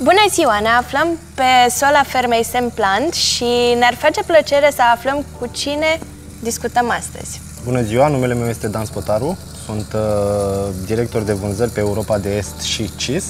Bună ziua! Ne aflăm pe sola fermei Semplant și ne-ar face plăcere să aflăm cu cine discutăm astăzi. Bună ziua! Numele meu este Dan Spătaru. Sunt director de vânzări pe Europa de Est și CIS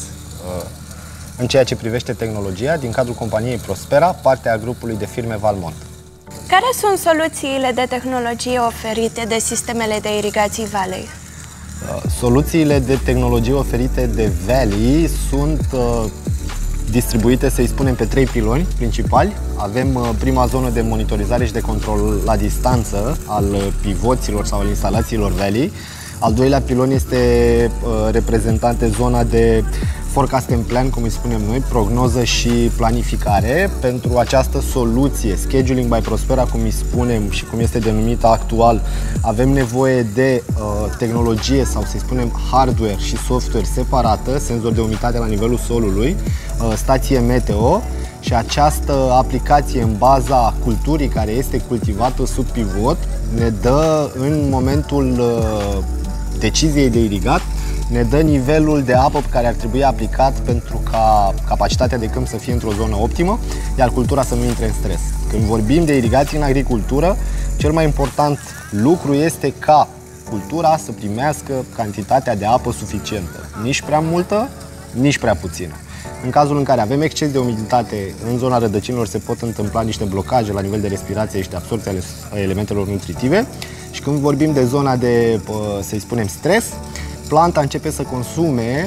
în ceea ce privește tehnologia din cadrul companiei Prospera, partea grupului de firme Valmont. Care sunt soluțiile de tehnologie oferite de sistemele de irigații Valley? Soluțiile de tehnologie oferite de Valley sunt distribuite, să-i spunem, pe 3 piloni principali. Avem prima zonă de monitorizare și de control la distanță al pivoților sau al instalațiilor Valley. Al doilea pilon este reprezentat de zona de forecast and plan, cum îi spunem noi, prognoză și planificare. Pentru această soluție, scheduling by Prospera, cum îi spunem și cum este denumită actual, avem nevoie de tehnologie sau, să-i spunem, hardware și software separată, senzor de umiditate la nivelul solului, stație meteo, și această aplicație în baza culturii care este cultivată sub pivot ne dă, în momentul deciziei de irigat, ne dă nivelul de apă pe care ar trebui aplicat pentru ca capacitatea de câmp să fie într-o zonă optimă, iar cultura să nu intre în stres. Când vorbim de irigații în agricultură, cel mai important lucru este ca cultura să primească cantitatea de apă suficientă. Nici prea multă, nici prea puțină. În cazul în care avem exces de umiditate în zona rădăcinilor, se pot întâmpla niște blocaje la nivel de respirație și de absorbție ale elementelor nutritive. Și când vorbim de zona de, să-i spunem, stres, planta începe să consume,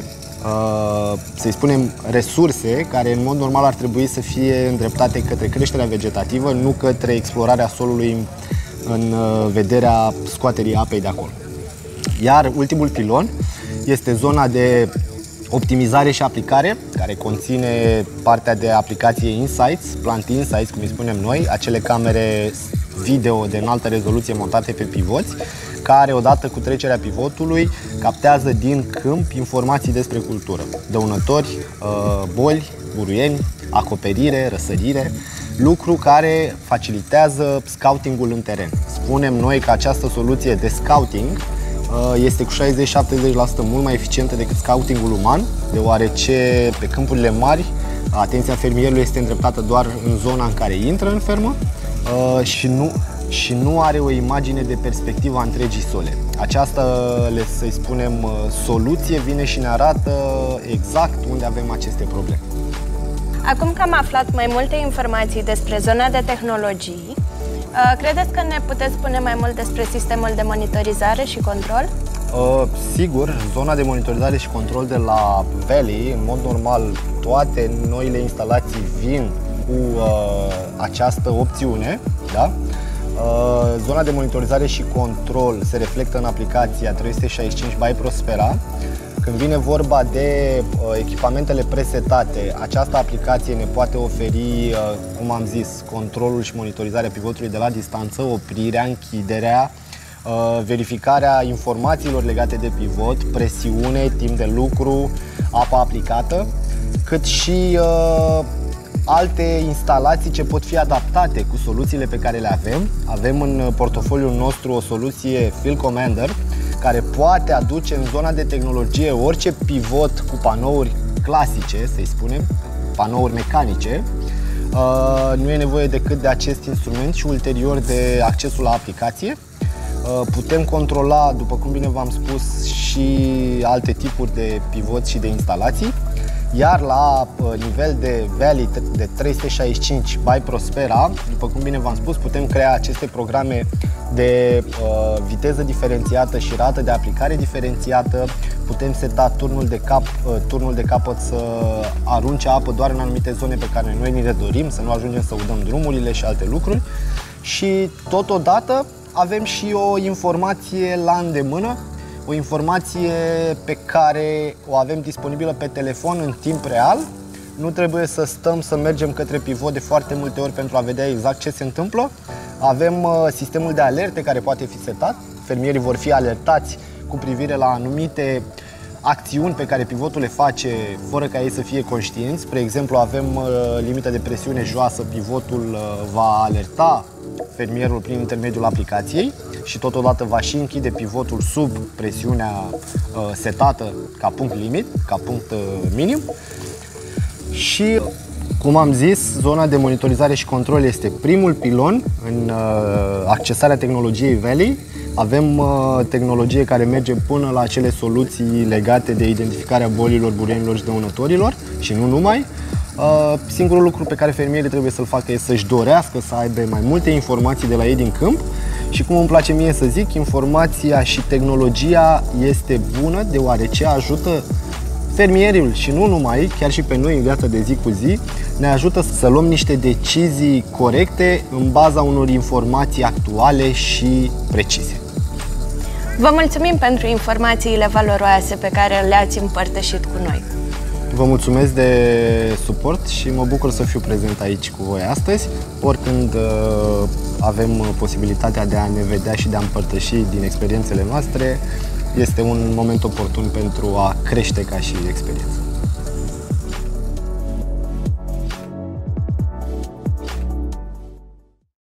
să-i spunem, resurse care în mod normal ar trebui să fie îndreptate către creșterea vegetativă, nu către explorarea solului în vederea scoaterii apei de acolo. Iar ultimul pilon este zona de optimizare și aplicare, care conține partea de aplicație Insights, Plant Insights, cum îi spunem noi, acele camere video de înaltă rezoluție montate pe pivoți, care, odată cu trecerea pivotului, captează din câmp informații despre cultură. Dăunători, boli, buruieni, acoperire, răsărire, lucru care facilitează scoutingul în teren. Spunem noi că această soluție de scouting este cu 60-70% mult mai eficientă decât scoutingul uman, deoarece pe câmpurile mari atenția fermierului este îndreptată doar în zona în care intră în fermă și nu are o imagine de perspectivă a întregii sole. Această, să-i spunem, soluție vine și ne arată exact unde avem aceste probleme. Acum că am aflat mai multe informații despre zona de tehnologii, credeți că ne puteți spune mai mult despre sistemul de monitorizare și control? Sigur, zona de monitorizare și control de la Valley, în mod normal, toate noile instalații vin cu această opțiune, da? Zona de monitorizare și control se reflectă în aplicația 365 by Prospera. Când vine vorba de echipamentele presetate, această aplicație ne poate oferi, cum am zis, controlul și monitorizarea pivotului de la distanță, oprirea, închiderea, verificarea informațiilor legate de pivot, presiune, timp de lucru, apa aplicată, cât și alte instalații ce pot fi adaptate cu soluțiile pe care le avem. Avem în portofoliul nostru o soluție Field Commander, care poate aduce în zona de tehnologie orice pivot cu panouri clasice, să-i spunem, panouri mecanice. Nu e nevoie decât de acest instrument și ulterior de accesul la aplicație. Putem controla, după cum bine v-am spus, și alte tipuri de pivoți și de instalații. Iar la nivel de Valley de 365 by Prospera, după cum bine v-am spus, putem crea aceste programe de viteză diferențiată și rată de aplicare diferențiată. Putem seta turnul de capăt să arunce apă doar în anumite zone pe care noi ni le dorim, să nu ajungem să udăm drumurile și alte lucruri. Și totodată avem și o informație la îndemână, o informație pe care o avem disponibilă pe telefon în timp real. Nu trebuie să stăm să mergem către pivot de foarte multe ori pentru a vedea exact ce se întâmplă. Avem sistemul de alerte care poate fi setat. Fermierii vor fi alertați cu privire la anumite acțiuni pe care pivotul le face fără ca ei să fie conștienți. Spre exemplu, avem limită de presiune joasă, pivotul va alerta fermierul prin intermediul aplicației și totodată va și închide pivotul sub presiunea setată ca punct limit, ca punct minim. Și, cum am zis, zona de monitorizare și control este primul pilon în accesarea tehnologiei Valley. Avem tehnologie care merge până la acele soluții legate de identificarea bolilor, burienilor și dăunătorilor și nu numai. Singurul lucru pe care fermierii trebuie să-l facă este să-și dorească să aibă mai multe informații de la ei din câmp și, cum îmi place mie să zic, informația și tehnologia este bună deoarece ajută fermierul și nu numai, chiar și pe noi în viața de zi cu zi, ne ajută să luăm niște decizii corecte în baza unor informații actuale și precise. Vă mulțumim pentru informațiile valoroase pe care le-ați împărtășit cu noi. Vă mulțumesc de suport și mă bucur să fiu prezent aici cu voi astăzi. Oricând avem posibilitatea de a ne vedea și de a împărtăși din experiențele noastre, este un moment oportun pentru a crește ca și experiență.